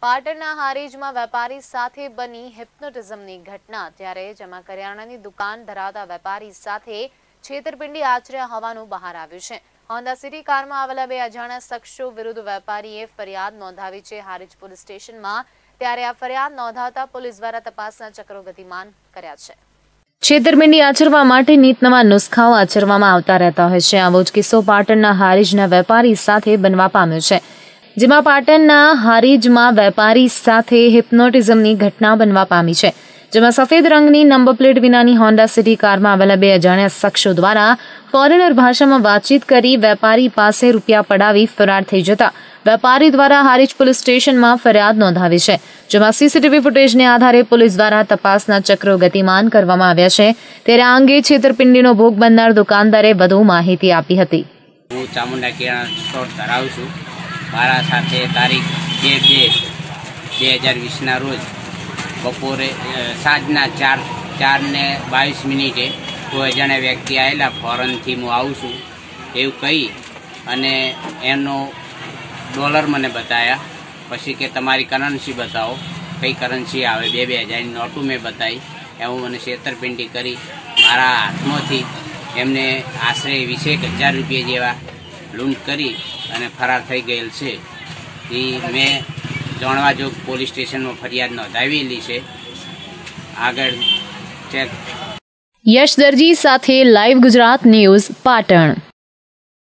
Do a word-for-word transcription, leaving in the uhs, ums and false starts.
પાટણના હારીજમાં વેપારી સાથે બની હિપ્નોટિઝમની ઘટના। ત્યારે જેમાં કરિયાણાની દુકાન ધરાવતા વેપારી સાથે છેતરપિંડી આચર્યા હોવાનું બહાર આવ્યું છે। હોન્ડા સિટી કારમાં આવેલા બે અજાણ્યા શખ્સો વિરુદ્ધ વેપારીએ ફરિયાદ નોંધાવી છે હારીજ પોલીસ સ્ટેશનમાં। ત્યારે આ ફરિયાદ નોંધાતા પોલીસ દ્વારા તપાસના ચક્રો ગતિમાન કર્યા છે। છેતરપિંડી આચરવા માટે નીતનવા નુસ્ખાઓ આચરવામાં આવતા રહેતા હોય છે। આવો જ કિસ્સો પાટણના હારીજના વેપારી સાથે બનવા પામ્યો છે, જેમાં પાટણના હારીજમાં વેપારી સાથે હિપ્નોટિઝમની ઘટના બનવા પામી છે, જેમાં સફેદ રંગની નંબર પ્લેટ વિનાની હોન્ડા સિટી કારમાં આવેલા બે અજાણ્યા શખ્સો દ્વારા ફોરેનર ભાષામાં વાતચીત કરી વેપારી પાસે રૂપિયા પડાવી ફરાર થઈ જતા વેપારી દ્વારા હારીજ પોલીસ સ્ટેશનમાં ફરિયાદ નોંધાવી છે, જેમાં સીસીટીવી ફૂટેજને આધારે પોલીસ દ્વારા તપાસના ચક્રો ગતિમાન કરવામાં આવ્યા છે। ત્યારે આ અંગે છેતરપિંડીનો ભોગ બનનાર દુકાનદારે વધુ માહિતી આપી હતી। હું ચામુંડા કિરાણા સ્ટોર ધરાવું છું। મારા સાથે તારીખ બે બે બે હજાર વીસના રોજ બપોરે સાંજના ચાર ચાર ને બાવીસ મિનિટે કોઈ અજાણ્યા વ્યક્તિ આવેલા ફોરેનથી હું આવું છું એવું કહી અને એનો ડોલર મને બતાવ્યા। પછી કે તમારી કરન્સી બતાવો, કઈ કરન્સી આવે, બે બે હજારની નોટું મેં બતાવી। એવું મને છેતરપિંડી કરી મારા હાથમાંથી એમને આશરે વીસેક હજાર રૂપિયા જેવા લૂંટ કરી અને ફરાર થઈ ગયેલ છે। એ મેં જાણવા જો પોલીસ સ્ટેશનમાં ફરિયાદ નોંધાવેલી છે। આગળ ચેક। યશ દરજી સાથે લાઈવ ગુજરાત ન્યૂઝ પાટણ।